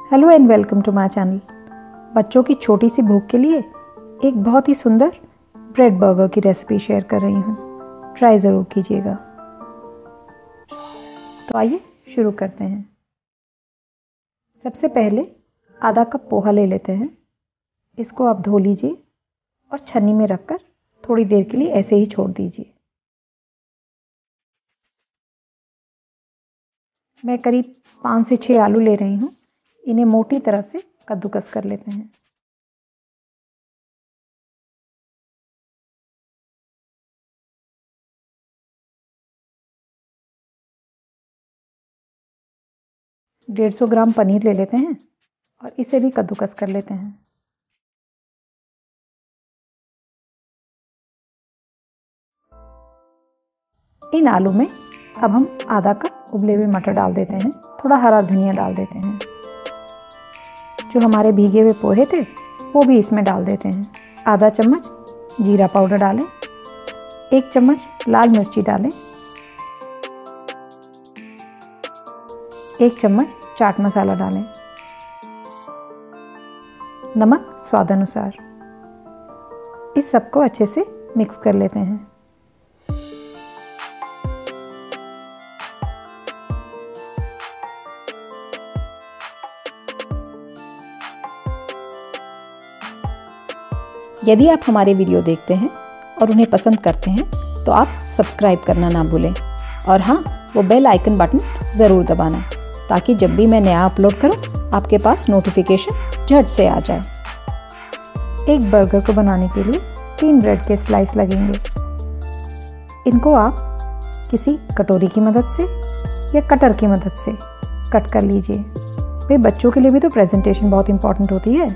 Hello and welcome to my channel. बच्चों की छोटी सी भूख के लिए एक बहुत ही सुंदर ब्रेड बर्गर की रेसिपी शेयर कर रही हूँ। ट्राई ज़रूर कीजिएगा। तो आइए शुरू करते हैं। सबसे पहले आधा कप पोहा ले लेते हैं। इसको आप धो लीजिए और छन्नी में रखकर थोड़ी देर के लिए ऐसे ही छोड़ दीजिए। मैं करीब 5 से 6 आलू ले रही हूँ। इन्हें मोटी तरफ से कद्दूकस कर लेते हैं। डेढ़ 150 ग्राम पनीर ले लेते हैं और इसे भी कद्दूकस कर लेते हैं। इन आलू में अब हम आधा कप उबले हुए मटर डाल देते हैं। थोड़ा हरा धनिया डाल देते हैं। जो हमारे भीगे हुए पोहे थे वो भी इसमें डाल देते हैं। आधा चम्मच जीरा पाउडर डालें। 1 चम्मच लाल मिर्ची डालें। 1 चम्मच चाट मसाला डालें। नमक स्वाद अनुसार। इस सबको अच्छे से मिक्स कर लेते हैं। यदि आप हमारे वीडियो देखते हैं और उन्हें पसंद करते हैं तो आप सब्सक्राइब करना ना भूलें और हाँ, वो बेल आइकन बटन ज़रूर दबाना ताकि जब भी मैं नया अपलोड करूं आपके पास नोटिफिकेशन झट से आ जाए। एक बर्गर को बनाने के लिए 3 ब्रेड के स्लाइस लगेंगे। इनको आप किसी कटोरी की मदद से या कटर की मदद से कट कर लीजिए। भाई बच्चों के लिए भी तो प्रेजेंटेशन बहुत इंपॉर्टेंट होती है।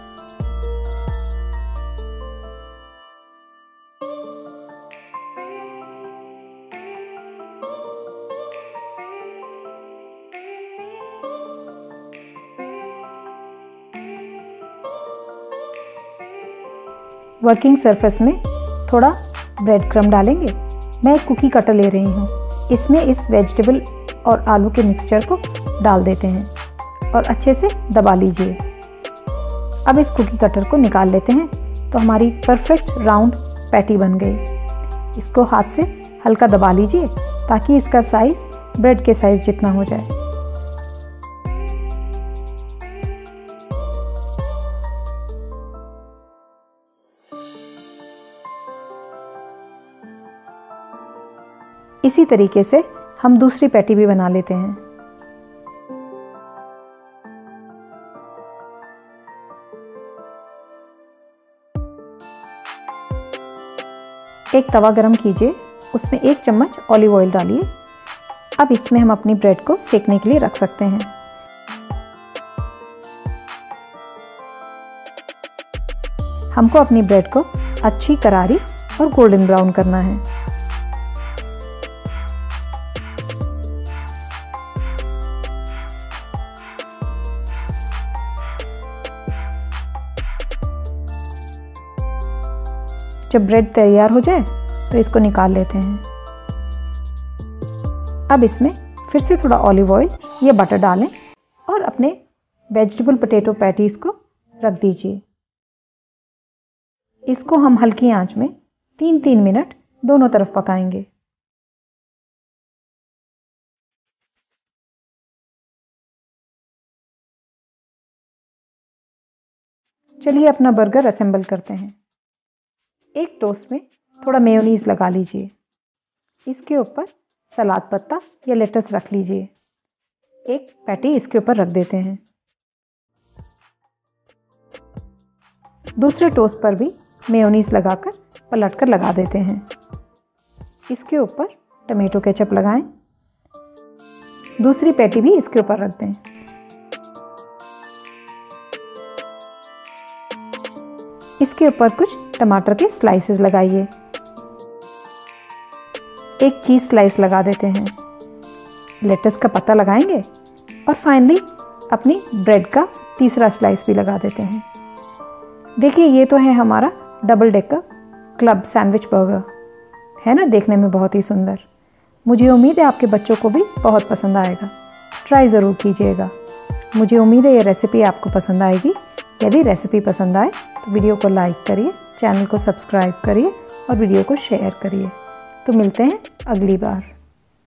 वर्किंग सरफेस में थोड़ा ब्रेड क्रम्ब डालेंगे। मैं एक कुकी कटर ले रही हूँ। इसमें इस वेजिटेबल और आलू के मिक्सचर को डाल देते हैं और अच्छे से दबा लीजिए। अब इस कुकी कटर को निकाल लेते हैं तो हमारी परफेक्ट राउंड पैटी बन गई। इसको हाथ से हल्का दबा लीजिए ताकि इसका साइज़ ब्रेड के साइज़ जितना हो जाए। इसी तरीके से हम दूसरी पैटी भी बना लेते हैं। एक तवा गरम कीजिए, उसमें 1 चम्मच ऑलिव ऑयल डालिए। अब इसमें हम अपनी ब्रेड को सेकने के लिए रख सकते हैं। हमको अपनी ब्रेड को अच्छी करारी और गोल्डन ब्राउन करना है। जब ब्रेड तैयार हो जाए तो इसको निकाल लेते हैं। अब इसमें फिर से थोड़ा ऑलिव ऑयल या बटर डालें और अपने वेजिटेबल पोटैटो पैटीज को रख दीजिए। इसको हम हल्की आंच में 3-3 मिनट दोनों तरफ पकाएंगे। चलिए अपना बर्गर असेंबल करते हैं। एक टोस्ट में थोड़ा मेयोनीज लगा लीजिए। इसके ऊपर सलाद पत्ता या लेटस रख लीजिए। एक पैटी इसके ऊपर रख देते हैं। दूसरे टोस्ट पर भी मेयोनीज लगाकर पलटकर लगा देते हैं। इसके ऊपर टमेटो केचप लगाएं। दूसरी पैटी भी इसके ऊपर रख दें। इसके ऊपर कुछ टमाटर के स्लाइसेस लगाइए। एक चीज़ स्लाइस लगा देते हैं। लेटस का पत्ता लगाएंगे और फाइनली अपनी ब्रेड का तीसरा स्लाइस भी लगा देते हैं। देखिए ये तो है हमारा double decker club sandwich burger. है ना, देखने में बहुत ही सुंदर। मुझे उम्मीद है आपके बच्चों को भी बहुत पसंद आएगा। ट्राई ज़रूर कीजिएगा। मुझे उम्मीद है ये रेसिपी आपको पसंद आएगी। यदि रेसिपी पसंद आए तो वीडियो को लाइक करिए, चैनल को सब्सक्राइब करिए और वीडियो को शेयर करिए। तो मिलते हैं अगली बार।